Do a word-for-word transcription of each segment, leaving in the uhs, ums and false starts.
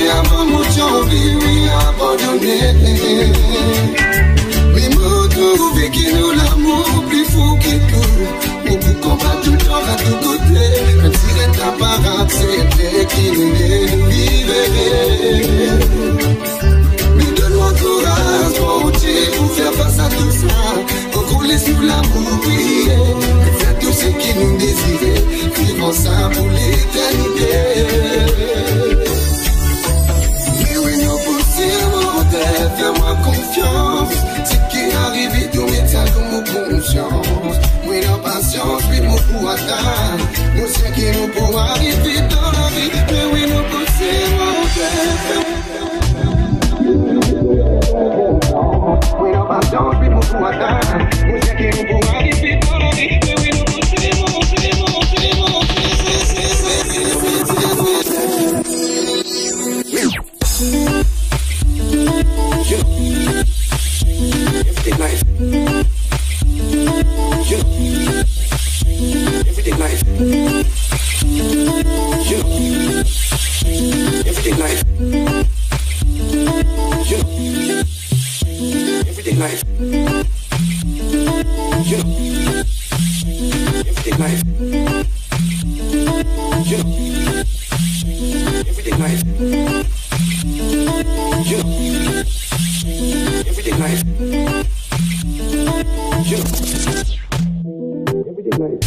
qui avant mon envie, oui, abandonné. Mais nous trouver qui nous l'amour plus fou que tout. Nous pour combattre tout le temps à tout côté. Même si les apparences c'est qui nous vivent. Mais donne-moi courage, mon Dieu, pour faire face à tout ça. Pour couler sous l'amour, oui. Faire tout ce qui nous désirait. Vivre ensemble pour l'éternité. Mais oui, nous possible, fais-moi confiance. Ce qui arrive, tout met ça dans mon conscience. Oui, la patience, oui, mon pour atteindre. Nous sais que nous pouvons arriver dans la vie. Mais oui, nous possible, oui, la patience, oui, mon pour atteindre. Nous sais que nous pouvons arriver dans la vie. Mais oui, nous possible, everyday life. You know, everyday life. You know, everyday life. You know, everyday life. You know, everyday life. You know, everyday life. You know, everyday life. You know, everyday life.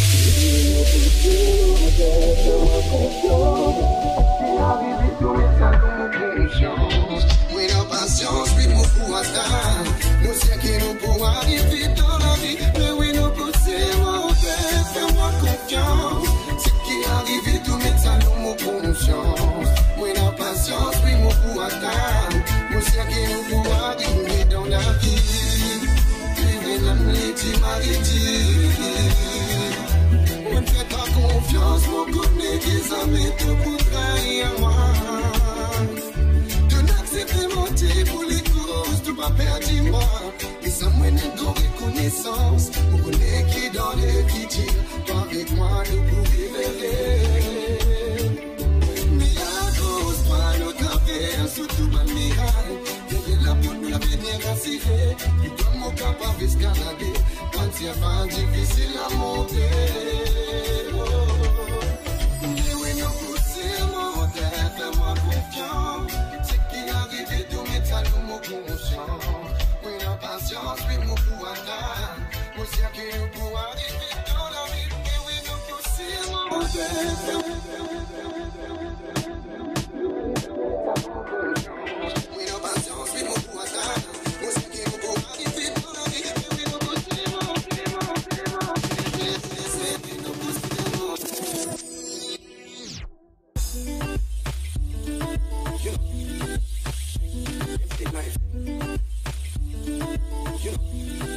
Oui, la patience, oui, mon pour atteindre. Nous sais que nous pouvons arriver dans la vie. Mais oui, nous poussons, mon père, fais-moi confiance. Ce qui arrive, tout met ça dans mon conscience. Oui, la patience, oui, mon pour atteindre. Nous sais que nous pouvons arriver dans la vie. Vivre la nuit, maritime. On ne fait pas confiance, mon connaît des amis, tout pour trahir moi. De n'accepter mentir pour les causes, tout pas perdu moi. Et sans moi, n'est de reconnaissance. On connaît qui dans les vides, toi avec moi, nous pouvons vivre. Mais à cause, toi, notre affaire, surtout ma miraille. Viens là pour nous la venir rassurer. Nous sommes au capable d'escalader. Quand c'est pas difficile à monter. Mais oui, nous poussons, mon terre, fais-moi confiance. Ce qui arrive, tout met ça dans mon conscience. Oui, la patience, oui, mon pour atteindre. Nous sais que nous pouvons arriver dans la vie. Mais oui, nous poussons, mon terre. Oui, la patience, oui, mon pour atteindre. Nous sais que nous pouvons arriver dans la vie. Mais oui, nous poussons, mon You know, everyday life. You know,